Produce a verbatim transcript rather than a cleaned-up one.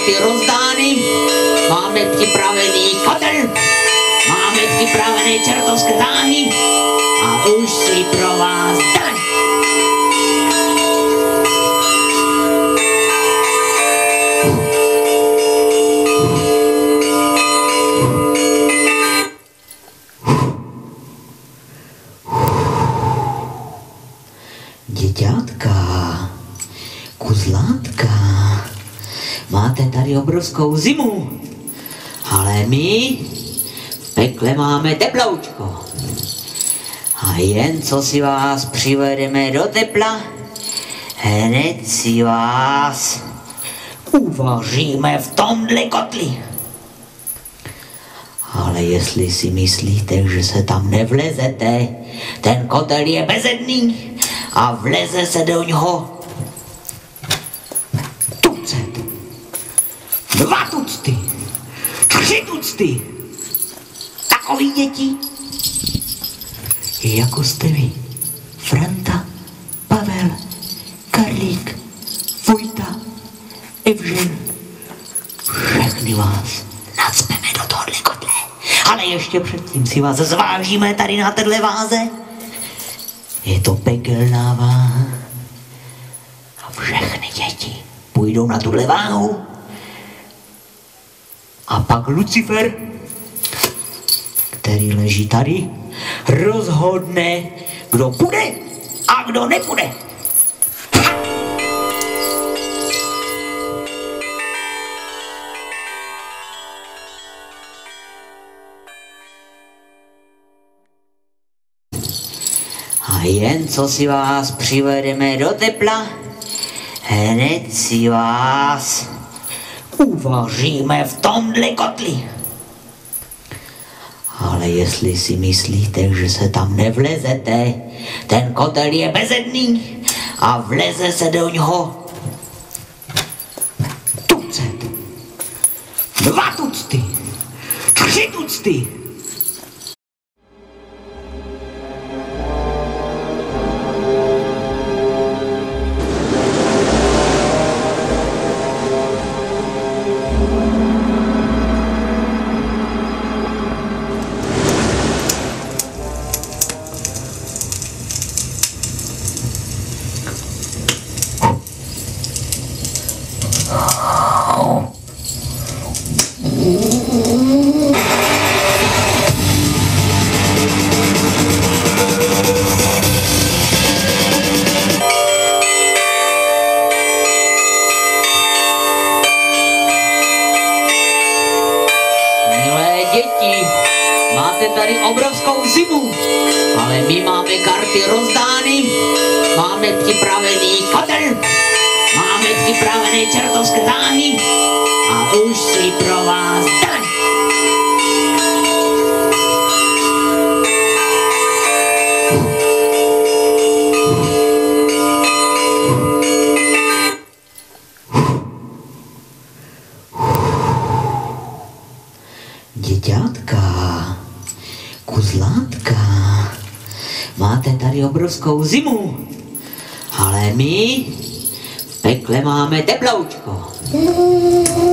karty rozdány, máme připravený kotel, máme připravené čertovské záhy a už si pro vás jdeme. Děťátka, kuzlátka, máte tady obrovskou zimu, ale my v pekle máme teploučko. A jen co si vás přivedeme do tepla, hned si vás uvaříme v tomhle kotli. Ale jestli si myslíte, že se tam nevlezete, ten kotel je bezedný a vleze se do něho tucet, dva tucty, tři tucty. Takový děti, jako jste vy, Franta, Pavel, Karlík, Vojta, Evžen, všechny vás nacpeme do tohohle kotle. Ale ještě předtím si vás zvážíme tady na téhle váze. Je to pekelná váha. A všechny děti půjdou na tuhle váhu. A pak Lucifer, který leží tady, rozhodne, kdo půjde a kdo nepůjde. A jen co si vás přivedeme do tepla, hned si vás uvaříme v tomhle kotli. Ale jestli si myslíte, že se tam nevlezete, ten kotel je bezedný a vleze se do něho tucet, dva tucty, tři tucty. Máte tady obrovskou zimu, ale my máme karty rozdány, máme připravený kotel, máme připravené čertovské záhy a už si pro vás jdeme. Děťátka, kuzlátka, máte tady obrovskou zimu, ale my v pekle máme teploučko.